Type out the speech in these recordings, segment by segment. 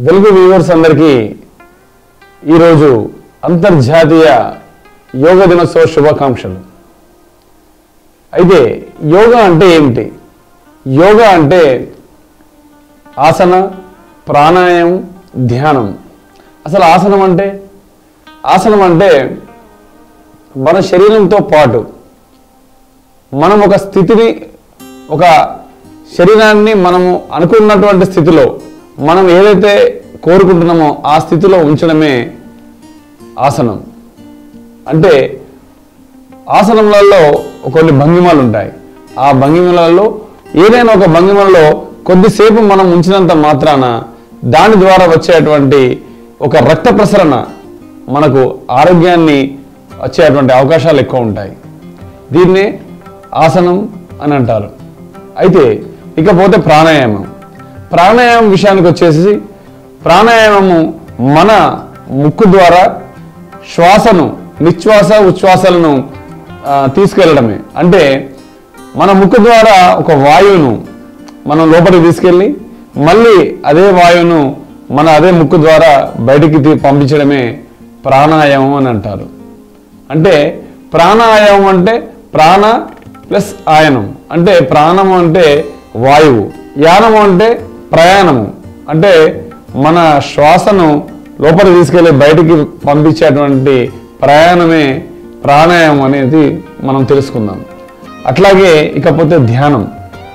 వెలుగు వ్యూవర్స్ అందరికీ ఈరోజు అంతర్జాతీయ యోగా దినోత్సవ శుభాకాంక్షలు. అయితే యోగా అంటే ఏమిటి? యోగా అంటే ఆసన, ప్రాణాయామం, ధ్యానం. అసలు ఆసనం అంటే మన శరీరంతో పాటు మనం ఒక స్థితిని, ఒక శరీరాన్ని మనము అనుకున్నటువంటి స్థితిలో మనం ఏదైతే కోరుకుంటున్నామో ఆ స్థితిలో ఉంచడమే ఆసనం. అంటే ఆసనములలో కొన్ని భంగిమలు ఉంటాయి. ఆ భంగిమలలో ఏదైనా ఒక భంగిమలో కొద్దిసేపు మనం ఉంచినంత మాత్రాన దాని ద్వారా వచ్చేటువంటి ఒక రక్త ప్రసరణ మనకు ఆరోగ్యాన్ని వచ్చేటువంటి అవకాశాలు ఎక్కువ ఉంటాయి. దీన్నే ఆసనం అని అంటారు. అయితే ఇకపోతే ప్రాణాయామం విషయానికి వచ్చేసి, ప్రాణాయామము మన ముక్కు ద్వారా శ్వాసను, నిశ్వాస ఉచ్ఛ్వాసాలను తీసుకెళ్ళడమే. అంటే మన ముక్కు ద్వారా ఒక వాయువును మనం లోపలికి తీసుకెళ్ళి మళ్ళీ అదే వాయువును అదే ముక్కు ద్వారా బయటికి పంపించడమే ప్రాణాయామం అని అంటారు. అంటే ప్రాణాయామం అంటే ప్రాణ ప్లస్ ఆయనం. అంటే ప్రాణము అంటే వాయువు, యానము అంటే ప్రయాణము. అంటే మన శ్వాసను లోపలికి తీసుకెళ్ళి బయటికి పంపించేటువంటి ప్రయాణమే ప్రాణాయామం అనేది మనం తెలుసుకుందాం. అట్లాగే ఇకపోతే ధ్యానం.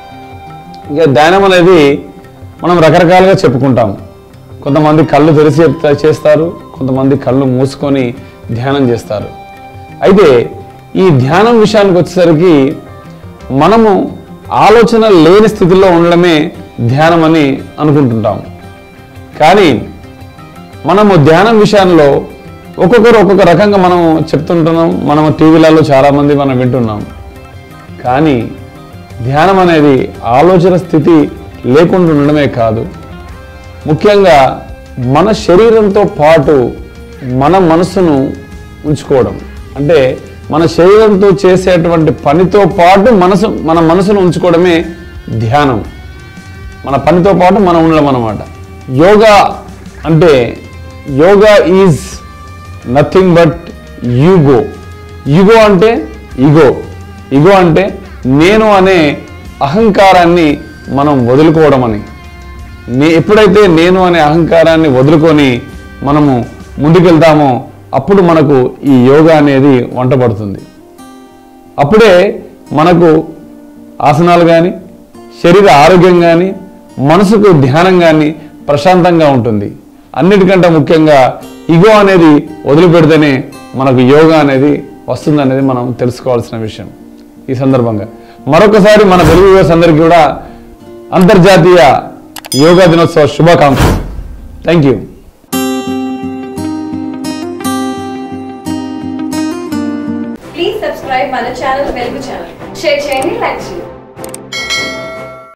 ఇక ధ్యానం అనేది మనం రకరకాలుగా చెప్పుకుంటాం. కొంతమంది కళ్ళు తెరిచి చేస్తారు, కొంతమంది కళ్ళు మూసుకొని ధ్యానం చేస్తారు. అయితే ఈ ధ్యానం విషయానికి వచ్చేసరికి మనము ఆలోచన లేని స్థితిలో ఉండడమే ధ్యానం అని అనుకుంటుంటాం. కానీ మనము ధ్యానం విషయంలో ఒక్కొక్కరు ఒక్కొక్క రకంగా మనం చెప్తుంటున్నాం. మనము టీవీలలో చాలామంది మనం వింటున్నాం. కానీ ధ్యానం అనేది ఆలోచన స్థితి లేకుండా ఉండడమే కాదు, ముఖ్యంగా మన శరీరంతో పాటు మన మనసును ఉంచుకోవడం. అంటే మన శరీరంతో చేసేటువంటి పనితో పాటు మన మనసును ఉంచుకోవడమే ధ్యానం. మన పనితో పాటు మనం ఉండడం అన్నమాట. యోగా అంటే yoga is nothing but ego. Ego అంటే నేను అనే అహంకారాన్ని మనం వదులుకోవడం అని. ఎప్పుడైతే నేను అనే అహంకారాన్ని వదులుకొని మనము ముందుకెళ్తామో అప్పుడు మనకు ఈ యోగా అనేది వంటపడుతుంది. అప్పుడే మనకు ఆసనాలు కానీ, శరీర ఆరోగ్యం కానీ, మనసుకు ధ్యానం కానీ ప్రశాంతంగా ఉంటుంది. అన్నిటికంటే ముఖ్యంగా ఈగో అనేది వదిలిపెడితేనే మనకు యోగా అనేది వస్తుందనేది మనం తెలుసుకోవాల్సిన విషయం. ఈ సందర్భంగా మరొకసారి మన తెలుగు వ్యూవర్స్ అందరికీ కూడా అంతర్జాతీయ యోగా దినోత్సవ శుభాకాంక్షలు. Thank you. Please subscribe మన ఛానల్ వెలుగు ఛానల్. షేర్ చేయండి, లైక్ చేయండి.